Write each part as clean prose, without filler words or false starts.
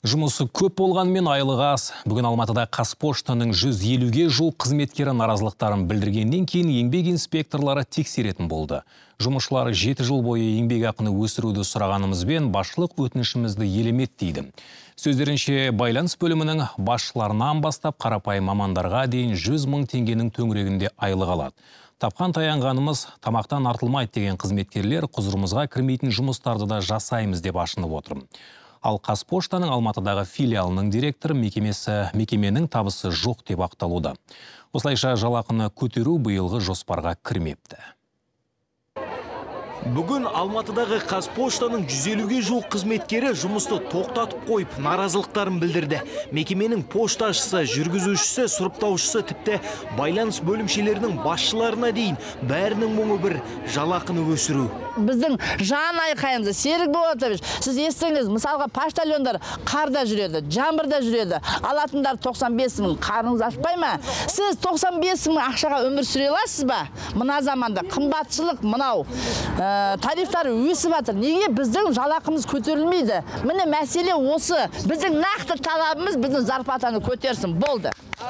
Жұмысы көп болғанмен айлығы аз. Бүгін Алматыда Қазпоштаның 150-ге жуық қызметкері наразылықтарын білдіргеннен кейін еңбек инспекторлары тексеретін болды. Жұмысшылар 7 жыл бойы еңбек ақыны өсіруді сұрағанымызбен басшылық өтінішімізді елемет дейді. Сөздерінше, байланыс бөлімінің басшыларынан бастап қарапайым мамандарға дейін 100 мың теңгенің төңірегінде айлық алады. Тапқан таянғанымыз тамақтан артылмайды деген қызметкерлер құзырымызға кірмейтін жұмыстарды да жасаймыз деп ашынып отыр. Ал Қазпоштаның Алматыдағы филиалының директоры мекеменің табысы жоқ деп ақталуда. Осылайша жалақыны көтеру биылғы жоспарға кірмепті. Бүгін Алматыдағы Қазпоштаның 150-ге жуық қызметкері жұмысты тоқтатып қойып, наразылықтарын білдірді. Мекеменің пошташысы, жүргізушісі, сұрыптаушысы, тіпті байланыс бөлімшелерінің басшыларына дейін бәрінің мұңы бір жалақыны өсіру. Біздің жан айқайымызды Серік Болатович, сіз естіңіз, мысалға поштальондар қарда жүреді, жаңбырда жүреді. Алатындар 95 мың, қарныңыз ашпай ма? Сіз 95 мың ақшаға өмір сүре аласыз ба? Мына заманда қымбатшылық мынау тарифтар өсіп жатыр. Неге біздің жалақымыз көтерілмейді? Міне мәселе осы. Біздің нақты талабымыз біздің зарплатаны көтерсін. Болды.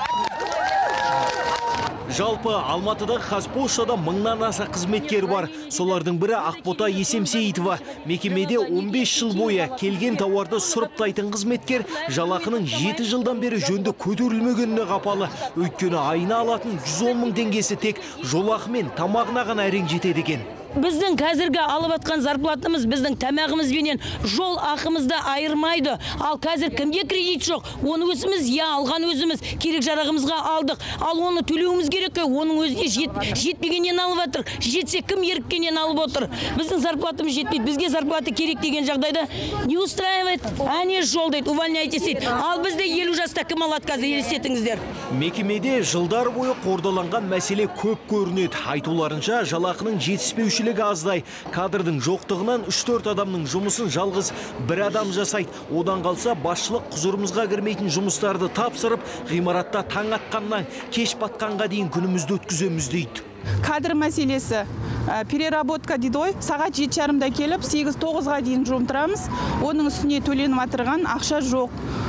Жалпы Алматыдағы Қазпоштада 1000-нан аса қызметкер бар. Солардың бірі Ақбота Есемсейітова. Мекемеде 15 жыл бойы келген тауарды сұрыптайтын қызметкер жалақының 7 жылдан бері жөнді көтерілмегеніне қапалы. Өйткені айына алатын 110 мың теңгесі тек жолақы мен тамағына ғана әрең жетеді екен. Біздің қазіргі алып атқан зарплатымыз біздің тамағымызбенен жол ақымызды айырмайды. Ал қазір кімге кредит жоқ? Оны өзіміз, алған өзіміз керек жарағымызға алдық. Ал оны төлеуіміз керек, оның өзіне жетпегеннен алып отыр. Жетсе кім еріккеннен алып отыр? Біздің зарплатымыз жетпейді. Бізге зарплата керек деген жағдайда не устраивает? Әне жол дейді, увольняйтесь дейді. Ал бізде 50 жаста кім алады қазір, елестетіңіздер. Мекемеде жылдар бойы қордаланған мәселе көп көрінеді. Айтуларынша жалақының жетіспеушілігі аздай. Кадрдың жоқтығынан 3-4 адамның жұмысын жалғыз бір адам жасайды. Одан қалса басшылық құзырымызға кірмейтін жұмыстарды тапсырып, ғимаратта таң атқаннан кеш батқанға дейін күнімізді өткіземіз дейді. Кадр мәселесі, переработка дейді ғой, сағат 7:30-да келіп, 8-9-ға дейін жұмтырамыз. Оның үстіне төленіп отырған ақша жоқ.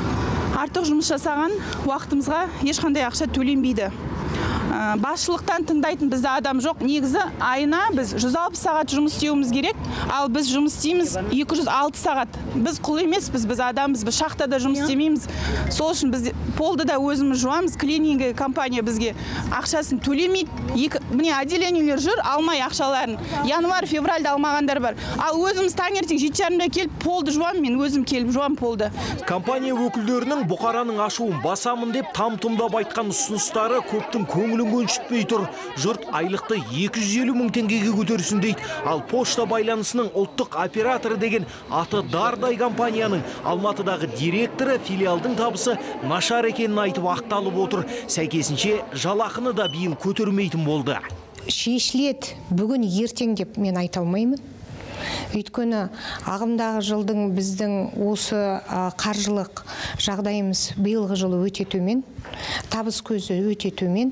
Артық жұмыс жасаған уақытымызға ешқандай ақша төленбейді. Басшылықтан тыңдайтын бізде адам жоқ. Негізі айына біз 160 сағат жұмыс істеуіміз керек, ал біз жұмыс істейміз 206 сағат. Біз құл емеспіз, біз адамбыз, біз шахтада жұмыс істемейміз. Сол үшін біз полды да өзіміз жуамыз. Клининг компания бізге ақшасын төлемейді. Міне отделениелер жүр, алмай ақшаларын. Январь-февральда алмағандар бар. Ал өзіміз таңертең 7:30-да келіп полды жуам, мен өзім келіп жуам полды. Компания өкілдерінің бұқараның ашуын басамын деп там-тұмдап айтқан ұсыныстары көптің көңілін көншітпей тұр. Жұрт айлықты 250 мың теңгеге көтерсін дейді. Ал пошта байланысының ұлттық операторы деген аты дардай компанияның Алматыдағы директоры филиалдың табысы нашар екенін айтып ақталып отыр. Сәйкесінше жалақыны да биыл көтермейтін болды. Шешіледі бүгін ертең деп мен айта алмаймын. Өйткені ағымдағы жылдың біздің осы қаржылық жағдайымыз биылғы жылы өте төмен, табыс көзі өте төмен.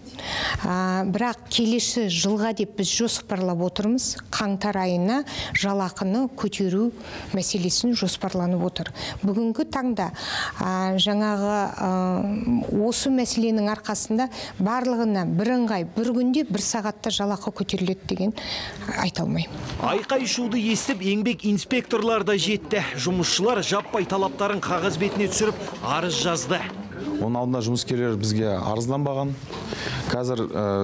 Бірақ келесі жылға деп біз жоспарлап отырмыз. Қаңтар айына жалақыны көтеру мәселесін жоспарланып отыр. Бүгінгі таңда жаңағы осы мәселенің арқасында барлығына бірыңғай бір күнде 1 сағатта жалақы көтеріледі деген айта алмаймын. Айқай-шуды естіп еңбек инспекторлар да жетті. Жұмысшылар жаппай талаптарын қағаз бетіне түсіріп арыз жазды. Оның алдында жұмыскерлер бізге арызданбаған. Қазір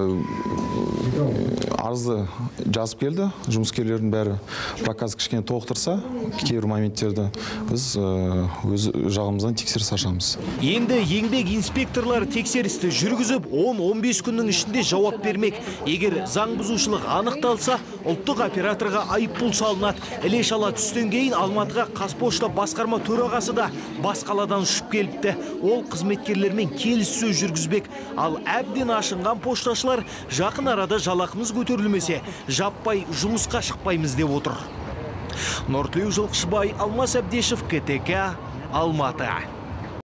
арызды жазып келді. Жұмыскерлердің бәрі проказ кішкене толықтырса, кейбір моменттерді біз өз жағымыздан тексеріс ашамыз. Енді еңбек инспекторлар тексерісті жүргізіп 10-15 күннің ішінде жауап бермек. Егер заң бұзушылық анықталса, ұлттық операторға айыппұл салынады. Іле-шала түстен кейін Алматыға Қазпошта басқарма төрағасы да бас қаладан ұшып келіпті. Ол қызметкерлермен келіссөз жүргізбек. Ал әбден ашынған пошташылар жақын арада жалақымыз көтерілмесе, жаппай жұмысқа шықпаймыз деп отыр. Нұртілеу Жылқышыбай, Алмас Әбдешев, КТК, Алматы.